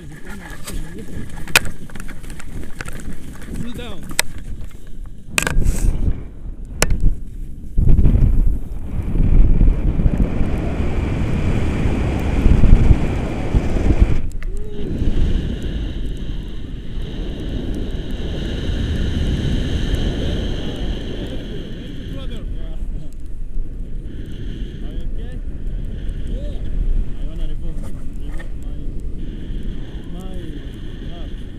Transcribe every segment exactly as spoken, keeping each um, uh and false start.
Sit down. My, my, my,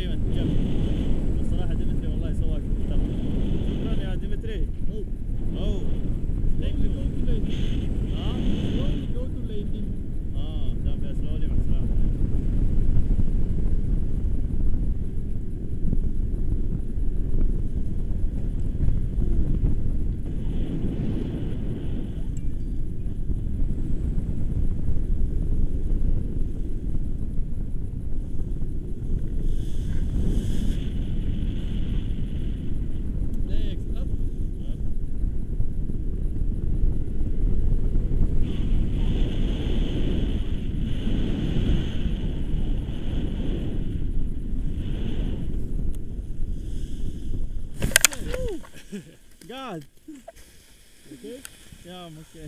تقريبا جنب. الصراحة ديمتري والله سواق محترم. شكرا يا ديمتري. Oh, اوه ثانك slowly يو. go to landing. ها؟ Slowly go to landing. اه دام فيها سلولي مع السلامة. Legs up. قاعد. Okay. يا اوكي.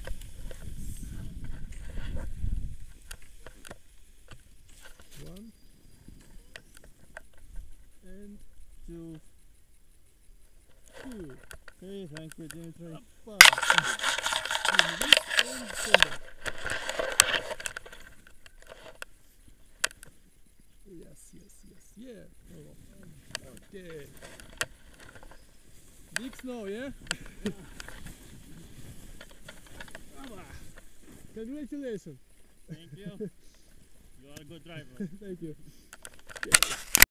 One and two two. three ثانك يو ديمتري. Five. And send it. Yes, yes, yes, yeah. Oh, okay. Big snow, yeah? Congratulations. Thank you. You are a good driver. Thank you.